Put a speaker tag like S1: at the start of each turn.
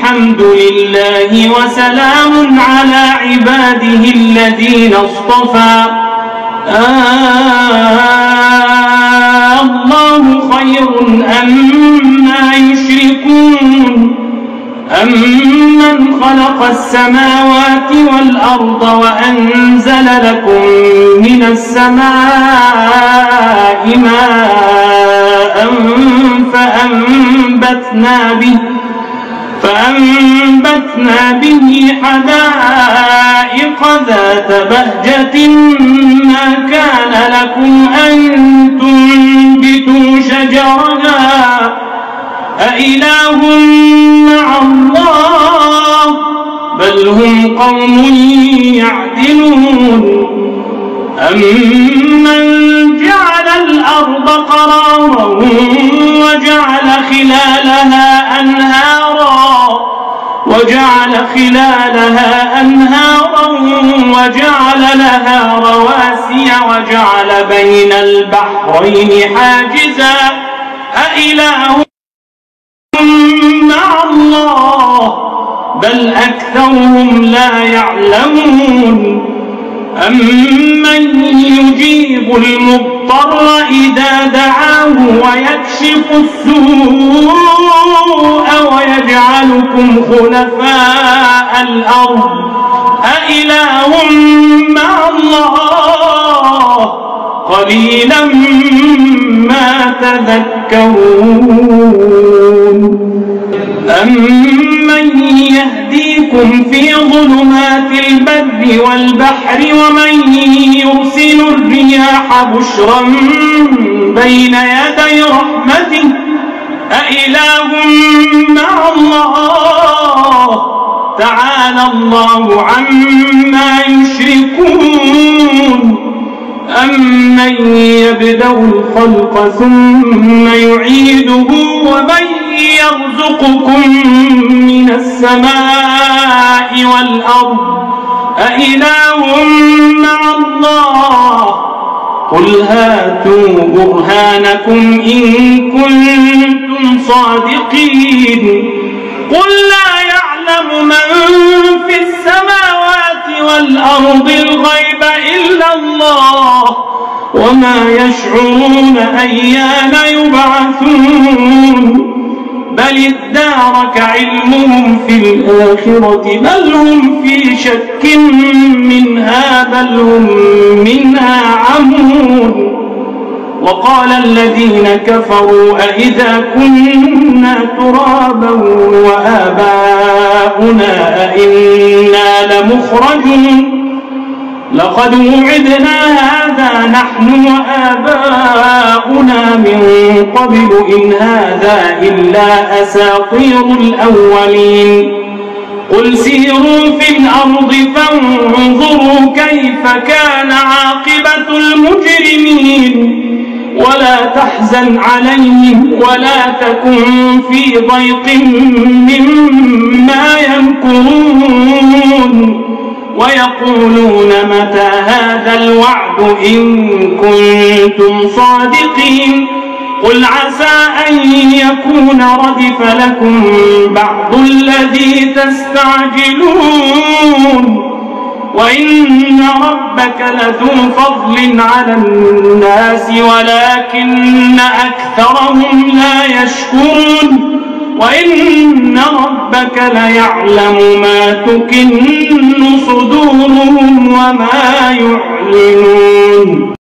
S1: الحمد لله وسلام على عباده الذين اصطفى الله خير أما يشركون أمن خلق السماوات والأرض وأنزل لكم من السماء ماء فأنبتنا به حدائق ذات بهجة ما كان لكم أن تنبتوا شجرها أإله مع الله بل هم قوم يعدلون أمن جعل الأرض قرارا وجعل خلالها أنهارا وجعل لها رواسي وجعل بين البحرين حاجزا أإله مع الله بل أكثرهم لا يعلمون أمن يجيب المضطر إذا دعاه ويكشف السوء ويجعلكم خلفاء الأرض أإله مع الله قليلا ما تذكرون أمن يهديكم في ظلمات البر والبحر ومن يرسل الرياح بشرا بين يدي رحمته أإله مع الله تعالى الله عما يشركون أمن يبدأ الخلق ثم يعيده ومن يرزقكم من السماء والأرض أإله مع الله قل هاتوا برهانكم إن كنتم صادقين قل لا يعلم من في السماوات والأرض الغيب إلا الله وما يشعرون أيان يبعثون بل ادارك علمهم في الآخرة بل هم في شك منها بل هم منها عمون وقال الذين كفروا أإذا كنا ترابا وآباؤنا أئنا لمخرجون لقد وعدنا هذا نحن وآباؤنا من قبل إن هذا إلا أساطير الأولين قل سيروا في الأرض فانظروا كيف كان عاقبة المجرمين ولا تحزن عليهم ولا تكن في ضيق مما يمكرون ويقولون متى هذا الوعد إن كنتم صادقين قل عسى أن يكون ردف لكم بعض الذي تستعجلون وإن ربك لذو فضل على الناس ولكن أكثرهم لا يشكرون وإن ربك ليعلم ما تكن صدورهم وما يعلنون.